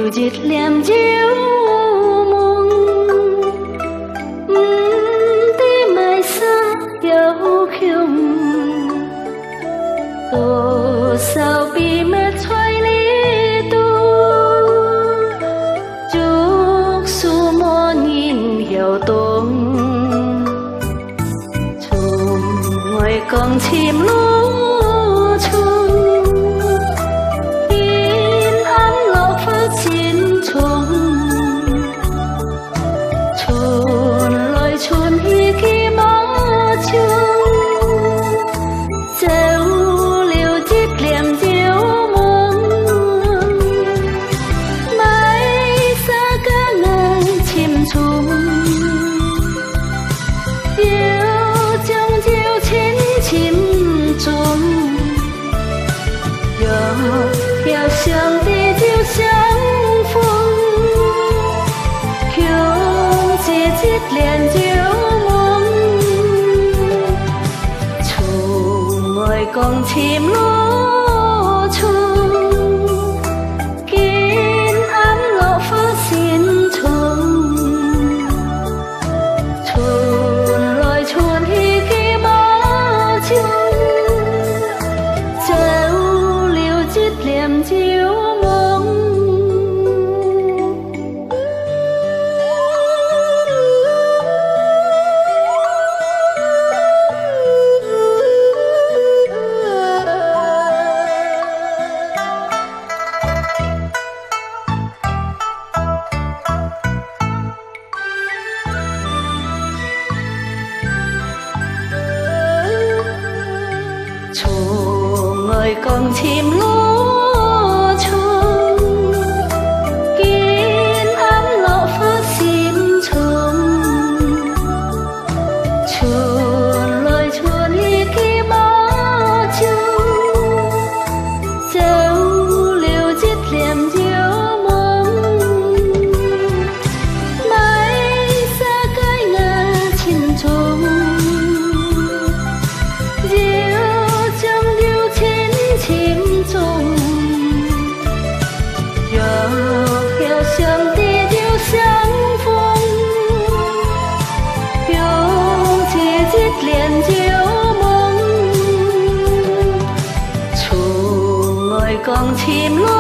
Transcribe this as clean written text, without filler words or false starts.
dệt liềm chiếu mong tí mai xa yêu khiêm tổ sao bị mất thoái lý tu chúc su mô nhìn hiểu tôm chùm ngoài con chim lúa相地就相逢，用节节连旧梦，從愛共甜路途，見暗落花線蟲，傳來傳去嘅巴掌，走了節念舊。Ngồi con chim lúa chung kiên ấm lộ phát sim chung chuồn lôi chuồn đi khi bao chung dấu liều giết liềm diếu mong mãi xa cái ngà chim chung chim chung yêu相地就相逢用节节连旧梦從愛共甜路